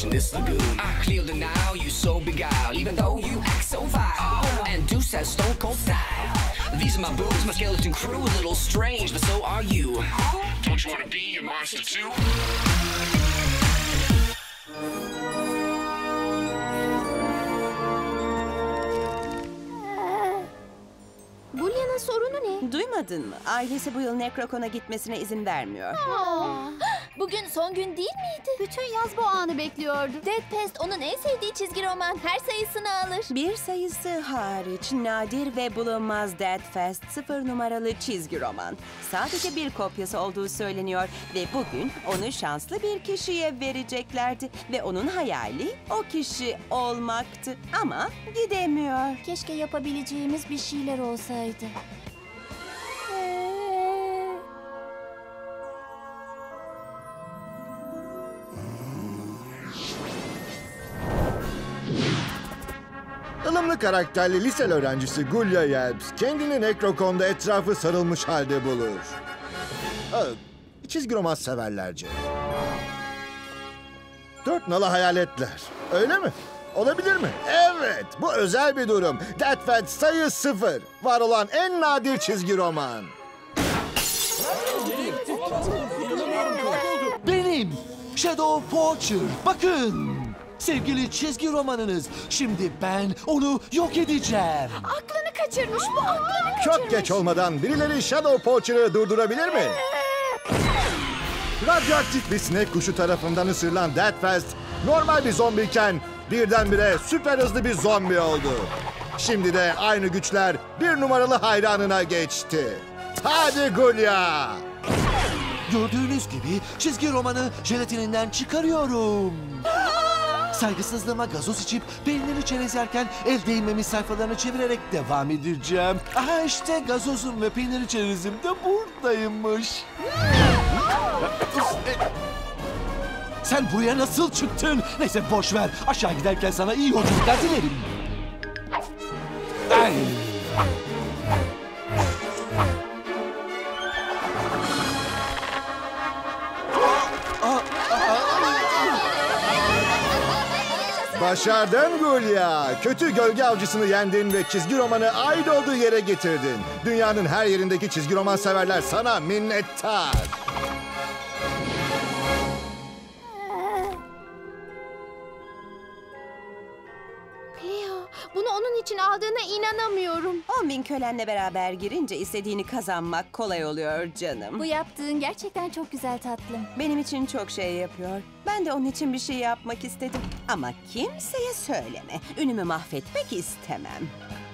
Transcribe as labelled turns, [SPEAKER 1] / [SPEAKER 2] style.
[SPEAKER 1] in this lagoon. I clear the now, you so beguiled, even though you act so vile. And Deuce has stone cold style. These are my boobs, my skeleton crew, a little strange, but so are you. Don't you wanna be a monster too?
[SPEAKER 2] Gulya'nın sorunu ne?
[SPEAKER 3] Duymadın mı? Ailesi bu yıl Necrocon'a gitmesine izin vermiyor.
[SPEAKER 4] Bugün son gün değil miydi?
[SPEAKER 2] Bütün yaz bu anı bekliyordu.
[SPEAKER 4] Dead Pest onun en sevdiği çizgi roman. Her sayısını alır.
[SPEAKER 3] Bir sayısı hariç nadir ve bulunmaz Deadfest 0 numaralı çizgi roman. Sadece bir kopyası olduğu söyleniyor ve bugün onu şanslı bir kişiye vereceklerdi. Ve onun hayali o kişi olmaktı ama gidemiyor.
[SPEAKER 4] Keşke yapabileceğimiz bir şeyler olsaydı.
[SPEAKER 5] Ilımlı karakterli liseli öğrencisi Gulya Yelps kendini Necrocon'da etrafı sarılmış halde bulur. Çizgi roman severlerce. 4 nala hayaletler. Öyle mi? Olabilir mi? Evet, bu özel bir durum. Deadfest sayı 0. Var olan en nadir çizgi roman.
[SPEAKER 6] Benim Shadow Poacher. Bakın. Sevgili çizgi romanınız. Şimdi ben onu yok edeceğim.
[SPEAKER 2] Aklını kaçırmış bu, aklını kaçırmış.
[SPEAKER 5] Çok geç olmadan birileri Shadow Poacher'ı durdurabilir mi? Radyoaktif bir sinek kuşu tarafından ısırılan Deadfest normal bir zombiyken birdenbire süper hızlı bir zombi oldu. Şimdi de aynı güçler bir numaralı hayranına geçti. Hadi Gulya!
[SPEAKER 6] Gördüğünüz gibi çizgi romanı jelatininden çıkarıyorum. Saygısızlığıma gazoz içip peyniri çerezlerken el değmemiş sayfalarını çevirerek devam edeceğim. Aha işte gazozum ve peyniri çerezim de buradaymış. Sen buraya nasıl çıktın? Neyse boş ver. Aşağı giderken sana iyi yolculuklar dilerim. Ay.
[SPEAKER 5] Başardın Gulya. Kötü gölge avcısını yendin ve çizgi romanı ait olduğu yere getirdin. Dünyanın her yerindeki çizgi roman severler sana minnettar.
[SPEAKER 2] Cleo, bunu onun için aldığına inanamıyorum.
[SPEAKER 3] 10.000 kölenle beraber girince istediğini kazanmak kolay oluyor canım.
[SPEAKER 4] Bu yaptığın gerçekten çok güzel tatlım.
[SPEAKER 3] Benim için çok şey yapıyor. Ben de onun için bir şey yapmak istedim. Ama kimseye söyleme. Ünümü mahvetmek istemem.